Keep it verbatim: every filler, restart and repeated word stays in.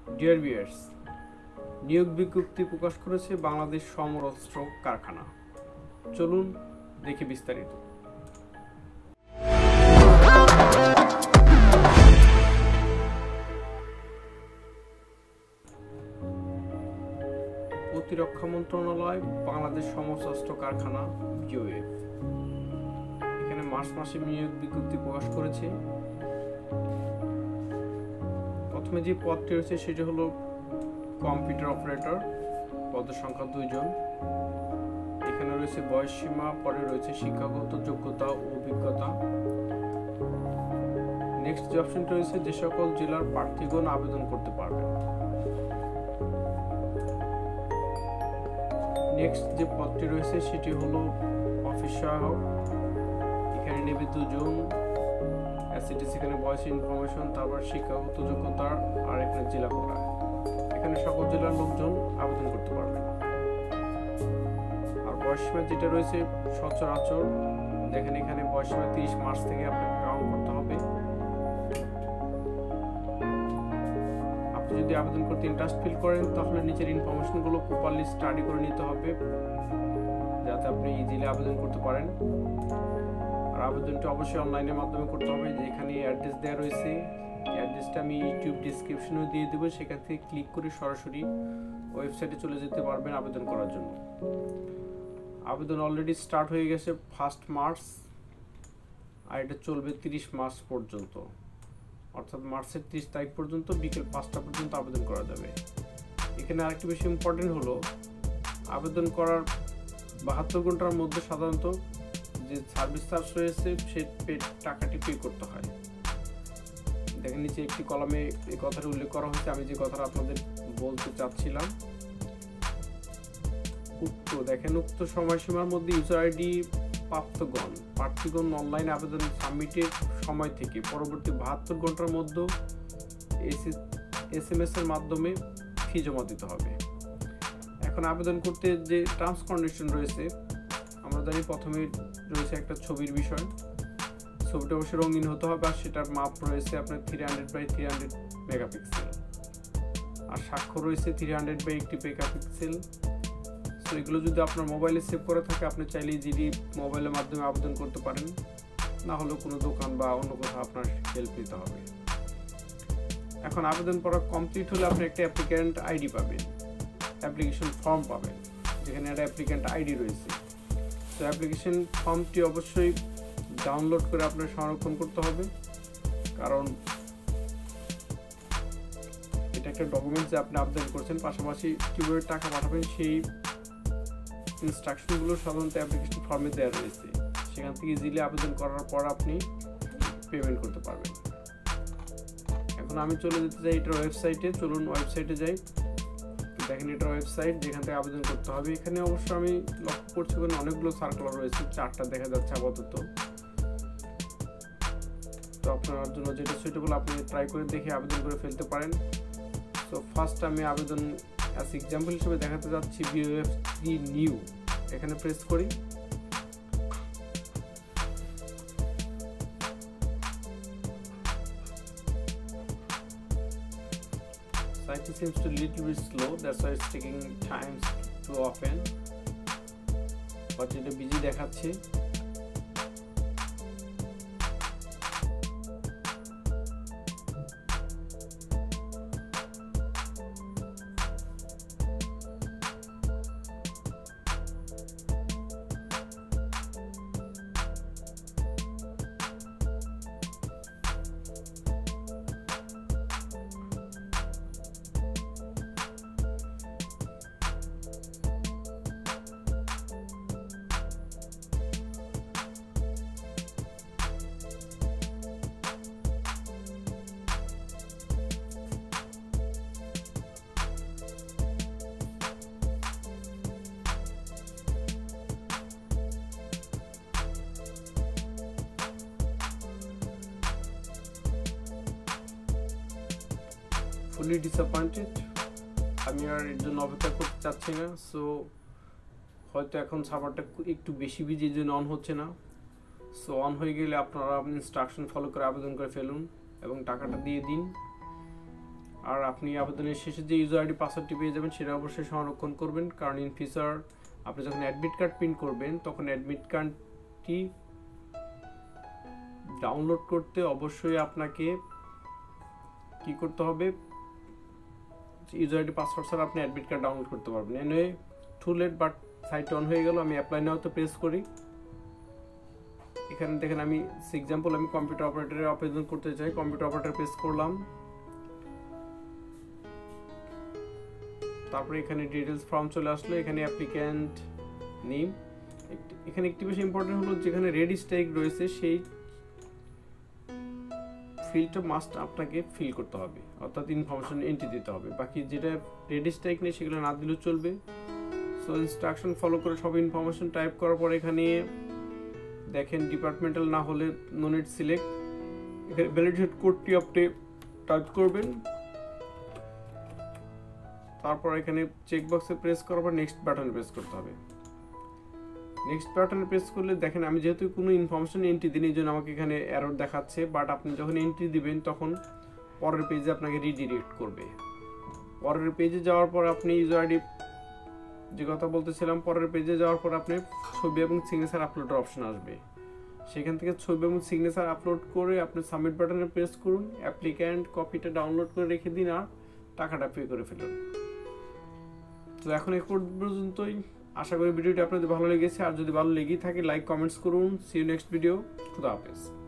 Dear viewers, নিয়োগ বিজ্ঞপ্তি প্রকাশ করেছে বাংলাদেশ সমরাস্ত্র কারখানা। চলুন দেখি বিস্তারিত। প্রতিরক্ষা মন্ত্রণালয় বাংলাদেশ সমরাস্ত্র কারখানা বিওএফ এখানে মার্চ মাসে নিয়োগ বিজ্ঞপ্তি প্রকাশ করেছে। প্রথমে যে পদটি রয়েছে সেটি হলো কম্পিউটার অপারেটর, পদের সংখ্যা দুইজন। এখানে রয়েছে বয়স সীমা, পরে রয়েছে শিক্ষাগত যোগ্যতা ও অভিজ্ঞতা। নেক্সট যে অপশনটি রয়েছে, যে সকল জেলার প্রার্থীগণ আবেদন করতে পারবেন। নেক্সট যে পদটি রয়েছে সেটি হলো অফিস সহায়ক, এখানে নেবে দুজন। অ্যাসিডিস এখানে ভয়েস ইনফরমেশন, তারপর শিক্ষাগত যোগ্যতা, আর এখানে জেলা কোটা। এখানে সকল জেলার লোকজন আবেদন করতে পারবেন। আর বয়স সীমা যেটা রয়েছে সচরাচর, দেখেন এখানে বয়স সীমা তিরিশ মার্চ থেকে আপনাকে কাউন্ট করতে হবে। আপনি যদি আবেদন করতে ইন্টারেস্ট ফিল করেন তাহলে নিচের ইনফরমেশনগুলো প্রপারলি স্টাডি করে নিতে হবে, যাতে আপনি ইজিলি আবেদন করতে পারেন। আর আবেদনটি অবশ্যই অনলাইনের মাধ্যমে করতে হবে। যেখানে অ্যাড্রেস দেওয়া রয়েছে, অ্যাড্রেসটা আমি ইউটিউব ডিসক্রিপশনেও দিয়ে দেবো, সেখান থেকে ক্লিক করে সরাসরি ওয়েবসাইটে চলে যেতে পারবেন আবেদন করার জন্য। আবেদন অলরেডি স্টার্ট হয়ে গেছে ফার্স্ট মার্চ, আর এটা চলবে তিরিশ মার্চ পর্যন্ত, অর্থাৎ মার্চের তিরিশ তারিখ পর্যন্ত বিকেল পাঁচটা পর্যন্ত আবেদন করা যাবে। এখানে আরেকটি বেশি ইম্পর্টেন্ট হলো, আবেদন করার বাহাত্তর ঘন্টার মধ্যে সাধারণত যে সার্ভিস চার্জ রয়েছে সে টাকাটি পে করতে হয়। দেখেন নিচে একটি কলামে এই কথাটা উল্লেখ করা হয়েছে, আমি যে কথাটা আপনাদের বলতে চাচ্ছিলাম। উক্ত দেখেন উক্ত সময়সীমার মধ্যে ইউজার আইডি প্রাপ্তগণ প্রার্থীগণ অনলাইন আবেদন সাবমিটের সময় থেকে পরবর্তী বাহাত্তর ঘন্টার মধ্যে এস এম এস এর মাধ্যমে ফি জমা দিতে হবে। এখন আবেদন করতে যে টার্মস কন্ডিশন রয়েছে, আমরা জানি প্রথমে রয়েছে একটা ছবির বিষয়। ছবিটা অবশ্যই রঙিন হতে হবে, আর সেটার মাপ রয়েছে আপনার three hundred by three hundred megapixel, আর স্বাক্ষর রয়েছে three hundred by eighty megapixel. তো এগুলো যদি আপনার মোবাইলে সেভ করে থাকে, আপনি চাইলে ইজিলি মোবাইলের মাধ্যমে আবেদন করতে পারেন, না হলেও কোনো দোকান বা অন্য কোথাও আপনার হেল্প নিতে হবে। এখন আবেদন করা কমপ্লিট হলে আপনি একটা অ্যাপ্লিক্যান্ট আইডি পাবেন, অ্যাপ্লিকেশন ফর্ম পাবেন, যেখানে একটা অ্যাপ্লিক্যান্ট আইডি রয়েছে। তো অ্যাপ্লিকেশন ফর্মটি অবশ্যই ডাউনলোড করে আপনার সংরক্ষণ করতে হবে, কারণ এটা একটা ডকুমেন্টস যে আপনি আবেদন করছেন, পাশাপাশি কিভাবে টাকা পাঠাবেন সেই ইনস্ট্রাকশনগুলো সাধারণত অ্যাপ্লিকেশন ফর্মে দেওয়া রয়েছে। সেখান থেকে ইজিলি আবেদন করার পর আপনি পেমেন্ট করতে পারবেন। এখন আমি চলে যেতে চাই এটার ওয়েবসাইটে। চলুন ওয়েবসাইটে যাই। দেখেন এটার ওয়েবসাইট, যেখান থেকে আবেদন করতে হবে। এখানে অবশ্য আমি লক্ষ্য করছি ওখানে অনেকগুলো সার্কুলার রয়েছে, চারটা দেখা যাচ্ছে আপাতত। তো আপনার জন্য যেটা সুইটেবল আপনি ট্রাই করে দেখে আবেদন করে ফেলতে পারেন। তো ফার্স্ট আমি আবেদন অ্যাজ এক্সাম্পল হিসেবে দেখাতে যাচ্ছি বিওএফ থ্রি নিউ। এখানে প্রেস করি। Site seems to little bit slow, that's why it's taking time to open, but এটা বিজি দেখাচ্ছে। ফুলি ডিসঅ্যাপয়েন্টেড, আমি আর এর জন্য অপেক্ষা করতে চাচ্ছি না। সো হয়তো এখন সার্ভারটা একটু বেশি বিজি, এই জন্য অন হচ্ছে না। সো অন হয়ে গেলে আপনারা ইনস্ট্রাকশন ফলো করে আবেদন করে ফেলুন এবং টাকাটা দিয়ে দিন। আর আপনি আবেদনের শেষে যে ইউজার আইডি পাসওয়ার্ডটি পেয়ে যাবেন সেটা অবশ্যই সংরক্ষণ করবেন, কারণ ইন ফিউচার আপনি যখন অ্যাডমিট কার্ড প্রিন্ট করবেন তখন অ্যাডমিট কার্ডটি ডাউনলোড করতে অবশ্যই আপনাকে কি করতে হবে, ইউজার আইডি পাসওয়ার্ড ছাড়া আপনি অ্যাডমিট কার্ড ডাউনলোড করতে পারবেন। এনে too late, but site on হয়ে গেল। আমি অ্যাপ্লাই নাও তো প্রেস করি। এখানে দেখেন আমি এক্সাম্পল আমি কম্পিউটার অপারেটরে আবেদন করতে চাই, কম্পিউটার অপারেটর প্রেস করলাম। তারপরে এখানে ডিটেলস ফর্ম চলে আসলো, এখানে অ্যাপ্লিক্যান্ট নেম। এখানে একটি বেশি ইম্পর্টেন্ট হলো যেখানে রেডি স্ট্রাইক রয়েছে সেই ফিল্ডটা মাস্ট আপনাকে ফিল করতে হবে, অর্থাৎ ইনফরমেশন এন্ট্রি দিতে হবে। বাকি যেটা রেডি স্ট্রাইক নেই সেগুলো না দিলেও চলবে। সো ইনস্ট্রাকশন ফলো করে সব ইনফরমেশন টাইপ করার পর এখানে দেখেন ডিপার্টমেন্টাল না হলে নো নিড সিলেক্ট। এখানে ভ্যালিডেট কোডটি আপনি টাইপ করবেন, তারপর এখানে চেক বক্সে প্রেস করার পর নেক্সট বাটনে প্রেস করতে হবে। নেক্সট বাটনে প্রেস করলে দেখেন আমি যেহেতু কোনো ইনফরমেশন এন্ট্রি দিই, এই জন্য আমাকে এখানে এরর দেখাচ্ছে। বাট আপনি যখন এন্ট্রি দিবেন তখন পরের পেজে আপনাকে রিডিরেক্ট করবে। পরের পেজে যাওয়ার পর আপনি ইউজার আইডি যে কথা বলতেছিলাম, পরের পেজে যাওয়ার পর আপনি ছবি এবং সিগনেচার আপলোডের অপশন আসবে। সেখান থেকে ছবি এবং সিগনেচার আপলোড করে আপনি সাবমিট বাটনে প্রেস করুন। অ্যাপ্লিক্যান্ট কপিটা ডাউনলোড করে রেখে দিন আর টাকাটা পে করে ফেলুন। তো এখন এই পর্যন্তই। আশা করি ভিডিওটি আপনাদের ভালো লেগেছে। আর যদি ভালো লেগেই থাকে লাইক কমেন্টস করুন। See you next video. খুদা হাফেজ।